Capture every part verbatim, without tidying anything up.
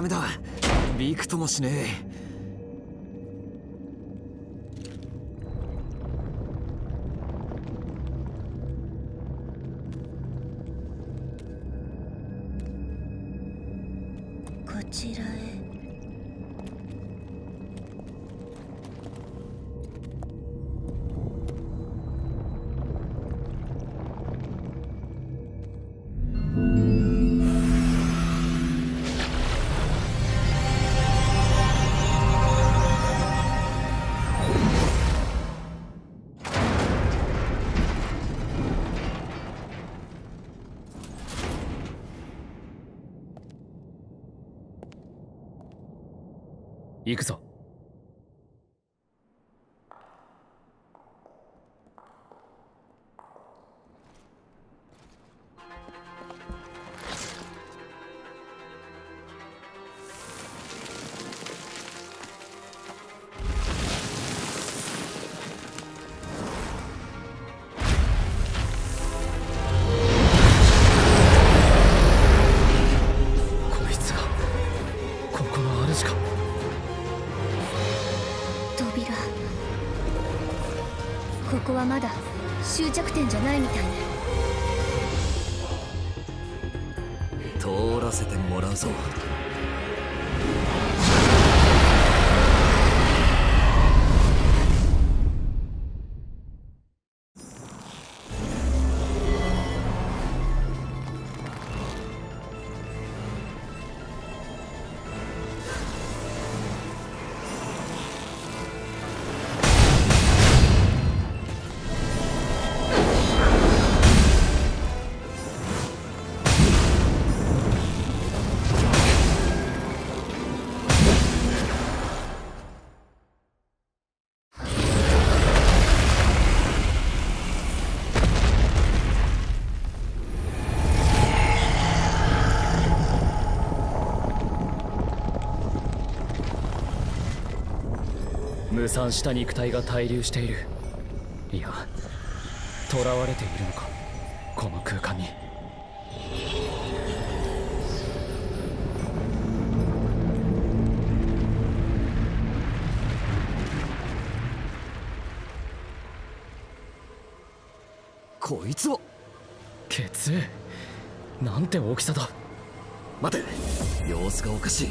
メだ。びくともしねえ。 こちらへ。 行くぞ。こいつがここの主か。 扉。ここはまだ終着点じゃないみたいね。 通らせてもらうぞ。 無産した肉体が滞留している。いや、囚われているのか、この空間に。 こいつは血液なんて大きさだ。 待て、様子がおかしい。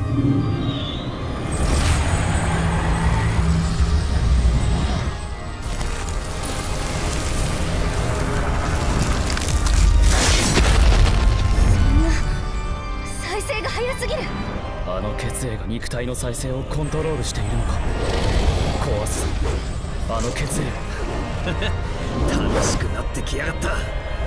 あの血液が肉体の再生をコントロールしているのか。壊すあの血液を。 楽しくなってきやがった。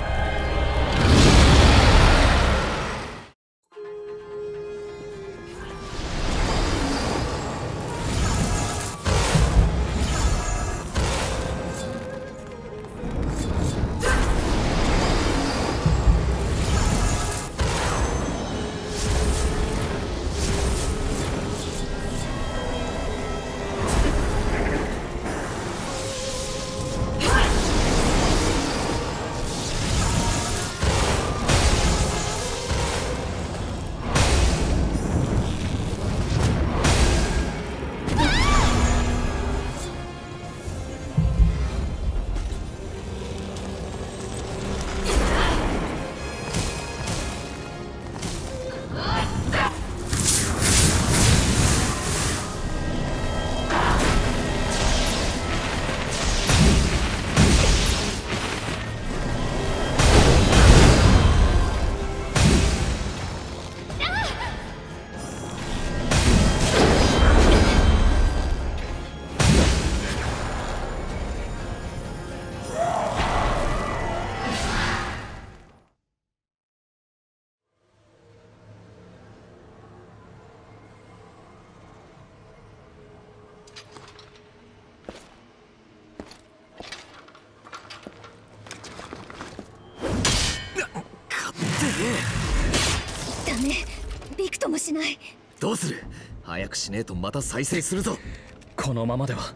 ダメ、びくともしない。 どうする？早くしねえとまた再生するぞ。 このままでは。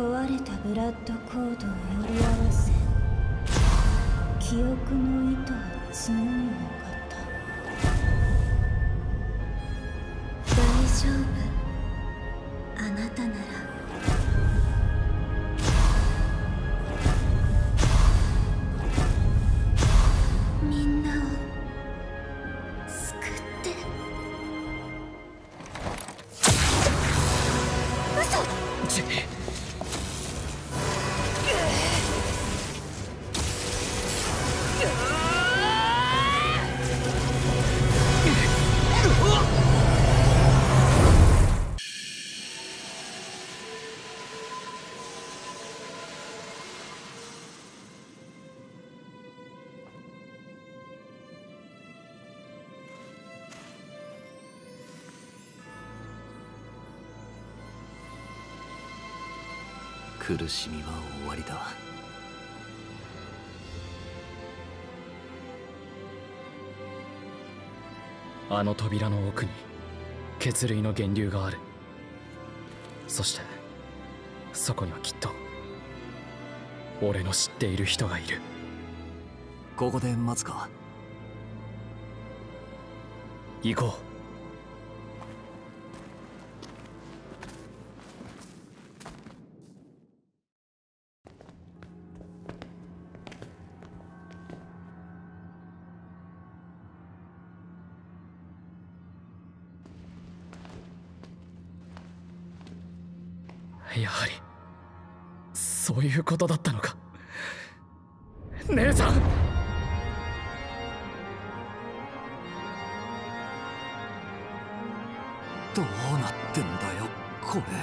壊れたブラッドコードをより合わせ、記憶の糸を紡ぐのかと。大丈夫、あなたなら。みんなを救って。嘘。 ち苦しみは終わりだ。 あの扉の奥に血類の源流がある。そしてそこにはきっと俺の知っている人がいる。 ここで待つか。 行こう。やはりそういうことだったのか。姉さん、 どうなってんだよこれ。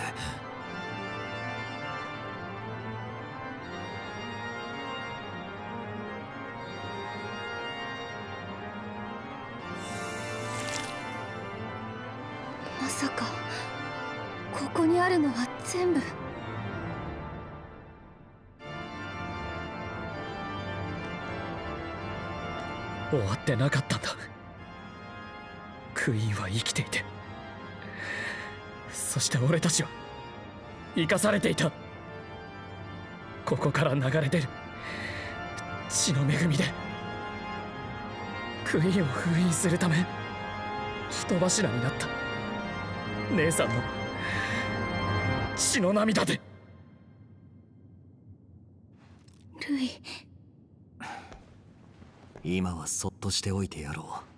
まさかここにあるのは全部。 終わってなかったんだ。クイーンは生きていて、そして俺たちは生かされていた。ここから流れ出る血の恵みでクイーンを封印するため人柱になった。姉さんの血の涙で。 ルイ、 今はそっとしておいてやろう。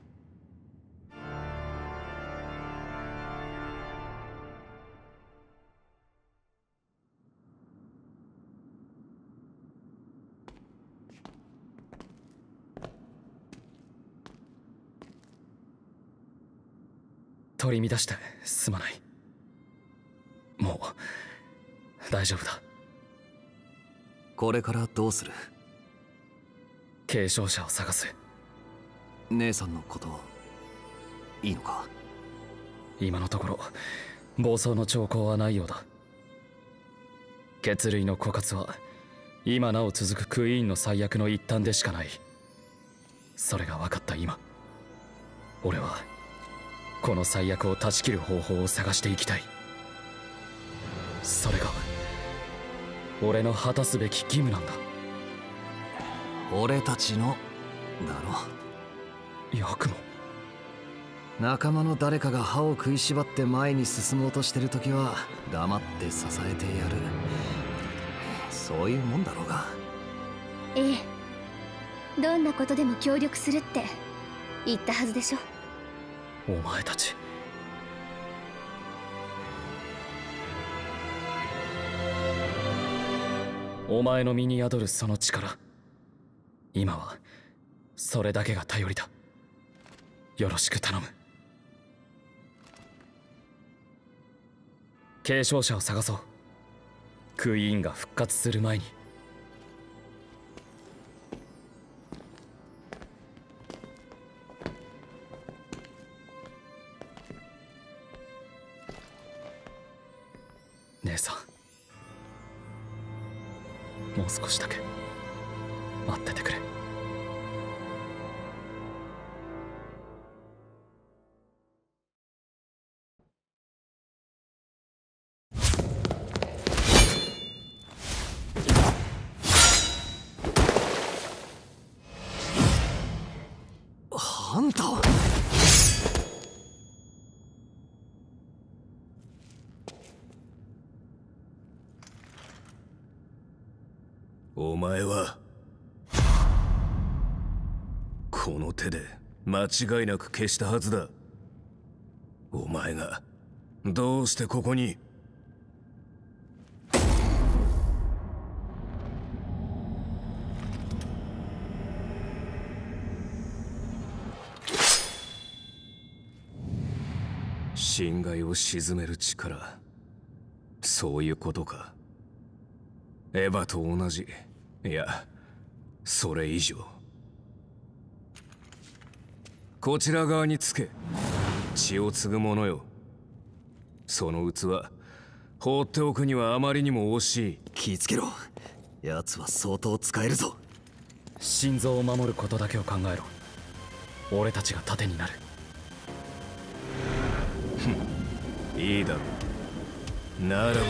取り乱してすまない。もう大丈夫だ。 これからどうする？ 継承者を探す。 姉さんのこといいのか？ 今のところ暴走の兆候はないようだ。血類の枯渇は今なお続くクイーンの最悪の一端でしかない。それが分かった今、俺はこの最悪を断ち切る方法を探していきたい。それが俺の果たすべき義務なんだ。 俺たちのだろ。 ヤクモ。 仲間の誰かが歯を食いしばって前に進もうとしてる時は黙って支えてやる。そういうもんだろうが。 ええ、どんなことでも協力するって言ったはずでしょ。 お前たち、お前の身に宿るその力、今はそれだけが頼りだ。よろしく頼む。継承者を探そう。クイーンが復活する前に。姉さん、もう少しだけ待っててくれ。 前はこの手で間違いなく消したはずだ。お前がどうしてここに？侵害を鎮める力、そういうことか。エヴァと同じ、いやそれ以上。こちら側につけ、血を継ぐものよ。その器放っておくにはあまりにも惜しい。 気ぃつけろ、奴は相当使えるぞ。 心臓を守ることだけを考えろ。俺たちが盾になる。 いいだろう。ならば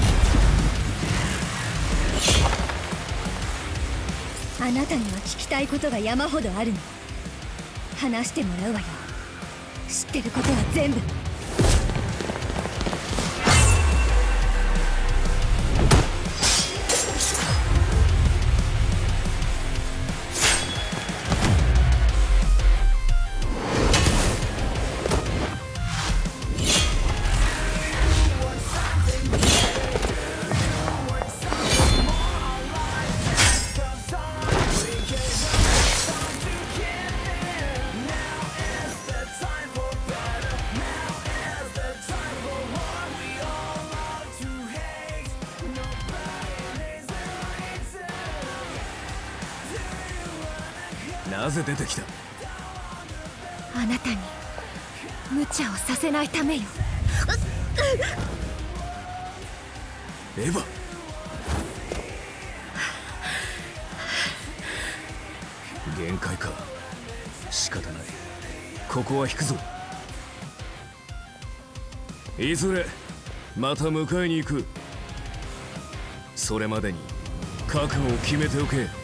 あなたには聞きたいことが山ほどあるの。話してもらうわよ。知ってることは全部。 なぜ出てきた？ あなたに無茶をさせないためよ。 エヴァ、限界か。仕方ない、ここは引くぞ。いずれまた迎えに行く。それまでに覚悟を決めておけ。